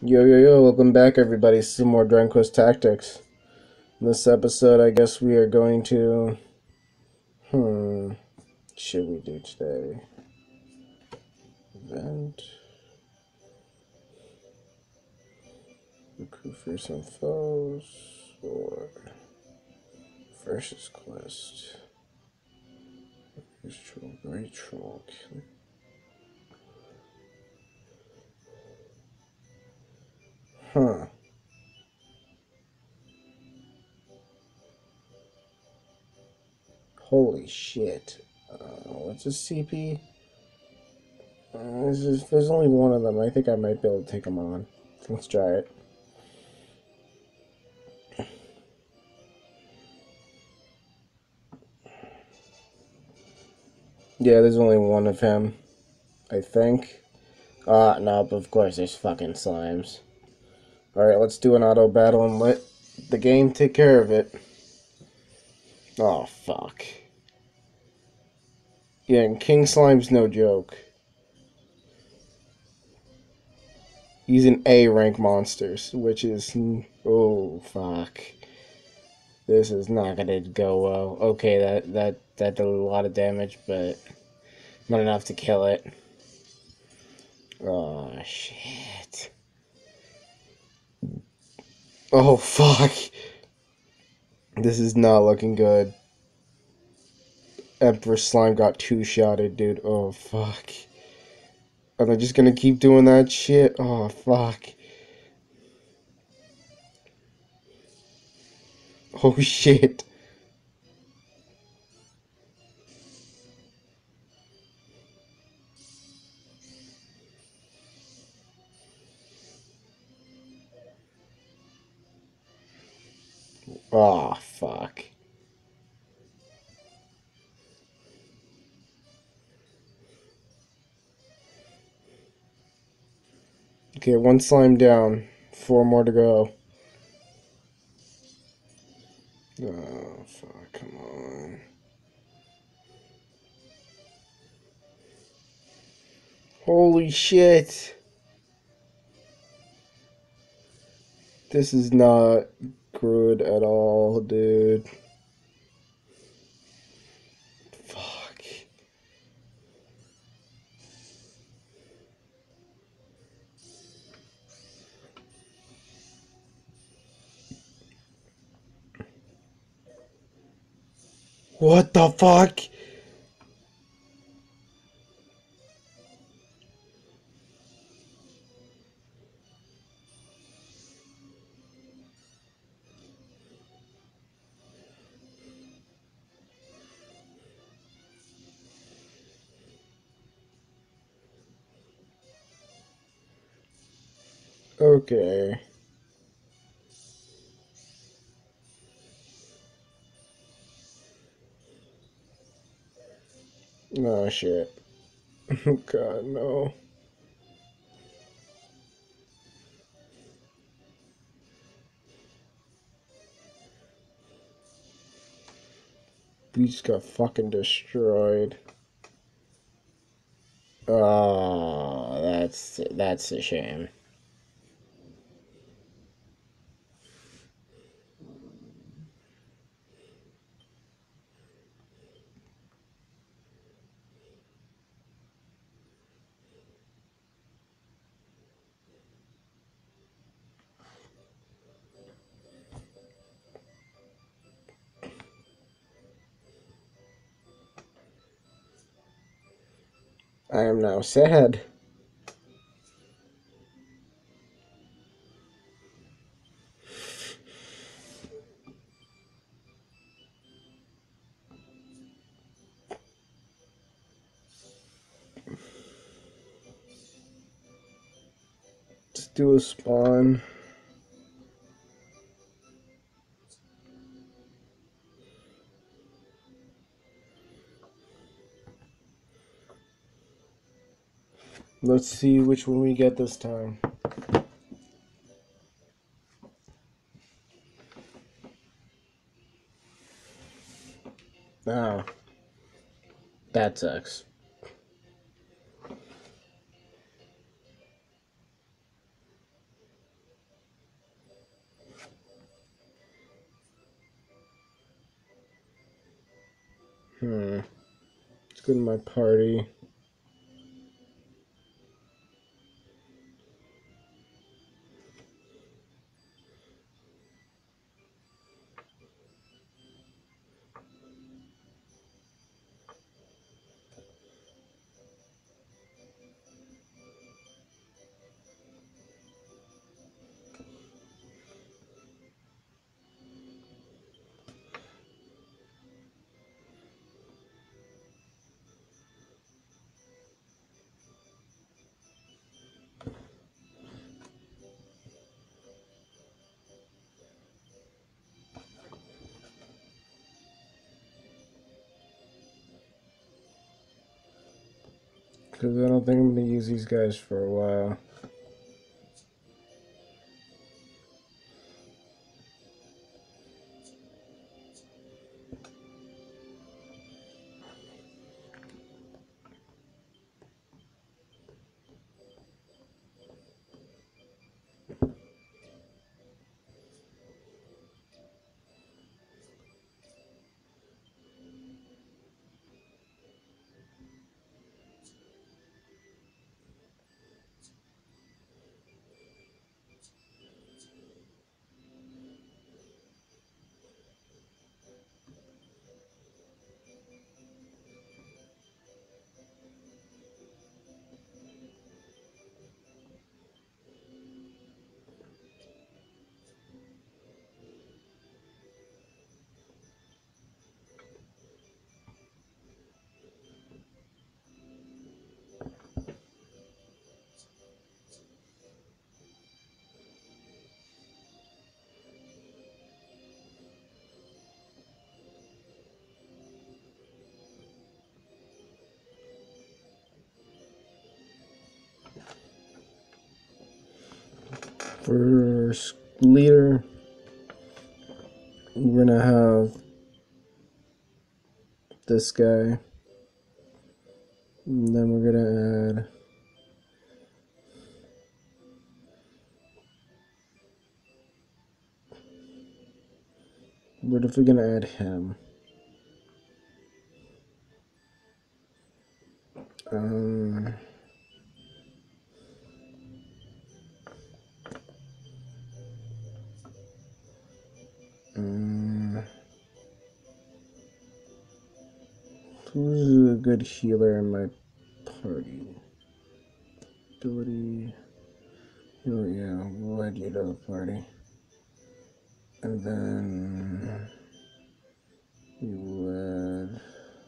Yo, yo, yo, welcome back, everybody. Some more Dragon Quest Tactics. In this episode, I guess we are going to. Hmm. Should we do today? Event. Recruit for some foes. Or. Versus quest. Ritual. Ritual. Huh. Holy shit. What's a CP? There's only one of them. I think I might be able to take them on. Let's try it. Yeah, there's only one of him. I think. Nope, of course there's fucking slimes. Alright, let's do an auto battle and let the game take care of it. Oh, fuck. Yeah, and King Slime's no joke. He's an A rank monster, which is... Oh, fuck. This is not gonna go well. Okay, that did a lot of damage, but not enough to kill it. Oh, shit. Oh, fuck. This is not looking good. Emperor Slime got two-shotted, dude. Oh, fuck. Are they just gonna keep doing that shit? Oh, fuck. Oh, shit. Oh, fuck. Okay, one slime down. Four more to go. Oh, fuck. Come on. Holy shit. This is not good at all, dude. Fuck. What the fuck? Okay. Oh, shit. Oh, God, no. We just got fucking destroyed. Oh, that's a shame. I am now sad. Let's do a spawn. Let's see which one we get this time. Oh, that sucks. Let's go to my party. Because I don't think I'm going to use these guys for a while. For leader, we're going to have this guy. And then we're going to add what if we're going to add him? Who's a good healer in my party? Ability. Oh yeah, we'll add you to the party. And then you add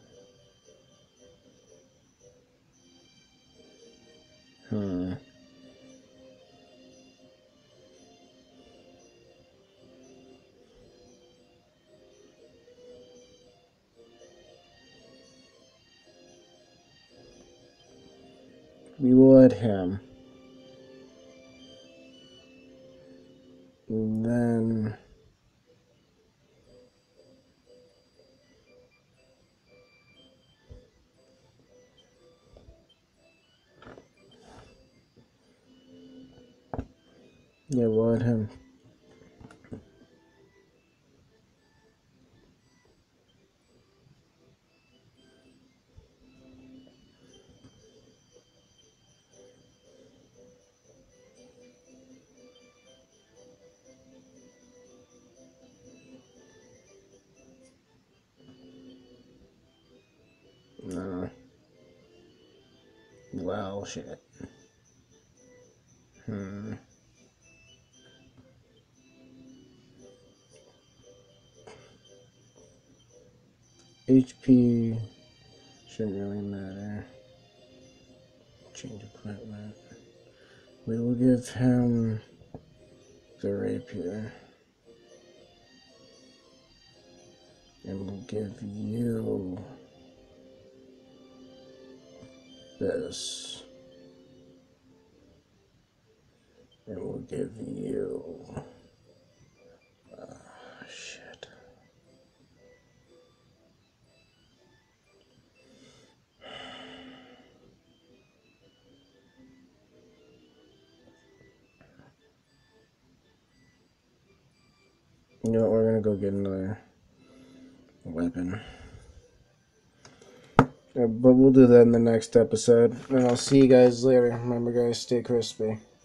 we will add him. And then yeah, we'll add him. No. Well, shit. HP shouldn't really matter. Change equipment. We will give him the rapier. And we'll give you this. And we'll give you shit. You know what, we're gonna go get another weapon. But we'll do that in the next episode. And I'll see you guys later. Remember, guys, stay crispy.